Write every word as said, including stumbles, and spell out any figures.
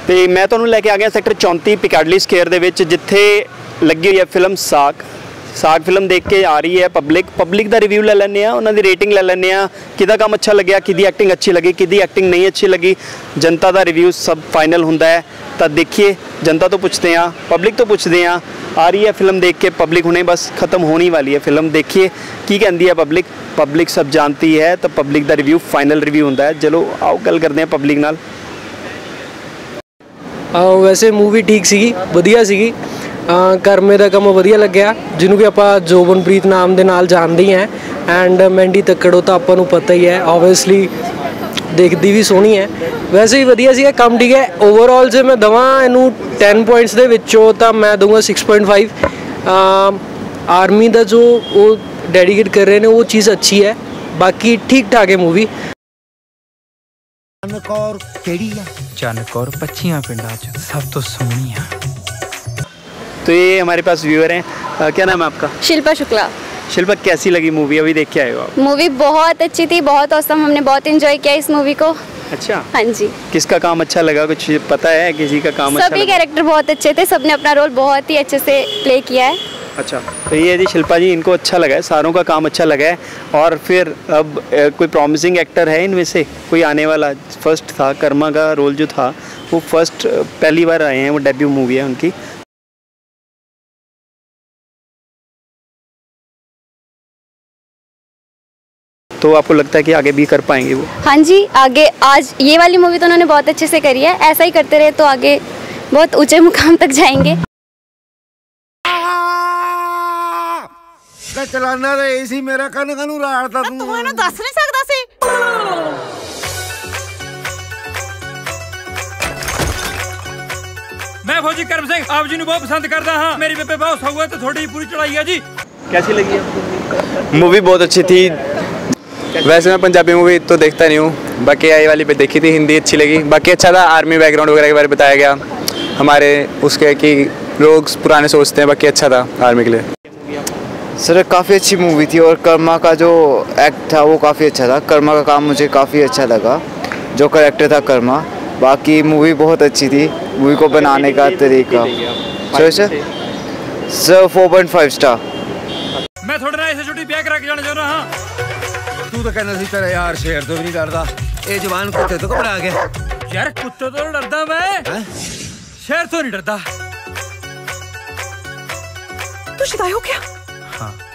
ਤੇ ਮੈਂ ਤੁਹਾਨੂੰ ਲੈ ਕੇ ਆ ਗਿਆ ਸੈਕਟਰ चौंतीस ਪਿਕਾਡਲੀ ਸਕੁਅਰ ਦੇ ਵਿੱਚ, ਜਿੱਥੇ ਲੱਗੀ ਹੋਈ ਹੈ ਫਿਲਮ ਸਾਗ। साग फिल्म देख के आ रही है पब्लिक पब्लिक का रिव्यू ले लैंने, उन्होंने रेटिंग ले लैंने, किदा काम अच्छा लग्या, किदी एक्टिंग अच्छी लगी, किदी एक्टिंग नहीं अच्छी लगी। जनता का रिव्यू सब फाइनल होंदा है। तो देखिए, जनता तो पूछते हैं, पब्लिक तो पूछते हैं। आ रही है फिल्म देख के पब्लिक, हुणे बस ख़त्म होने वाली है फिल्म। देखिए की कहती है पब्लिक, पब्लिक सब जानती है। तो पब्लिक का रिव्यू फाइनल रिव्यू होंदा है। चलो आओ गल करते हैं पब्लिक नाल। वैसे मूवी ठीक सी, वधिया सी। करमे का काम वधिया लग्या, जिन्हों कि आप जोबनप्रीत नाम के नाल जानते ही हैं। एंड मैंडी तक्कड़ो तो आपको पता ही है, ओबवियसली देखती भी सोहनी है। वैसे ही वधिया सी, काम ठीक है। ओवरऑल से मैं दवा इनू टेन पॉइंट्स के विचों तो मैं दूंगा सिक्स पॉइंट फाइव। आर्मी का जो वो डेडिकेट कर रहे हैं वो चीज़ अच्छी है, बाकी ठीक ठाक है मूवी। चनकौर केड़ी है? चनकौर पच्चियां पिंडा च सब तो सोहनी है। तो ये हमारे पास व्यूअर हैं। आ, क्या नाम है आपका? शिल्पा शुक्ला। शिल्पा, कैसी लगी मूवी? अभी देख के आए हो आप? मूवी बहुत अच्छी थी, बहुत औसम, हमने बहुत एंजॉय किया इस मूवी को। अच्छा, हाँ जी। किसका काम अच्छा लगा, कुछ पता है किसी का काम? सभी कैरेक्टर बहुत अच्छे थे, सबने अपना रोल बहुत ही अच्छे से प्ले किया है। अच्छा, तो ये जी शिल्पा जी, इनको अच्छा लगा है, सारों का काम अच्छा लगा है। और फिर अब ए, कोई प्रॉमिसिंग एक्टर है इनमें से कोई आने वाला? फर्स्ट था कर्मा का रोल जो था वो फर्स्ट, पहली बार आए हैं, वो डेब्यू मूवी है उनकी। तो आपको लगता है कि आगे भी कर पाएंगे वो? हाँ जी, आगे आज ये वाली मूवी तो उन्होंने बहुत अच्छे से करी है, ऐसा ही करते रहे तो आगे बहुत ऊंचे मुकाम तक जाएंगे। चलाना तो एसी मेरा कन कनु राड़ता तू तू इन्हें दस नहीं सकता सी। मैं फौजी करम सिंह आप जी ने बहुत पसंद करता हाँ, मेरी बेबे बहुत हुआ तो थोड़ी पूरी चढ़ाई है जी। कैसी लगी आपको? मूवी बहुत अच्छी थी। वैसे मैं पंजाबी मूवी तो देखता नहीं हूँ, बाकी आई वाली पे देखी थी, हिंदी अच्छी लगी। बाकी अच्छा था, आर्मी बैकग्राउंड वगैरह के बारे में बताया गया हमारे उसके, कि लोग पुराने सोचते हैं। बाकी अच्छा था आर्मी के लिए। सर काफ़ी अच्छी मूवी थी, और कर्मा का जो एक्ट था वो काफ़ी अच्छा था। कर्मा का काम मुझे काफ़ी अच्छा लगा, जो करेक्टर था कर्मा। बाकी मूवी बहुत अच्छी थी, मूवी को बनाने का तरीका। Sir sir sir four point five star. मैं थोड़ा ना ऐसे छुट्टी ब्याह करा के जाना चाह रहा हाँ। तू तो कहना सी तेरा यार शेर तो भी नहीं डरदा, ये जवान कुत्ते तो घबरा गए। यार कुत्ते तो डरदा मैं, शेर तो नहीं डरदा। तू शिदाई हो क्या? हाँ।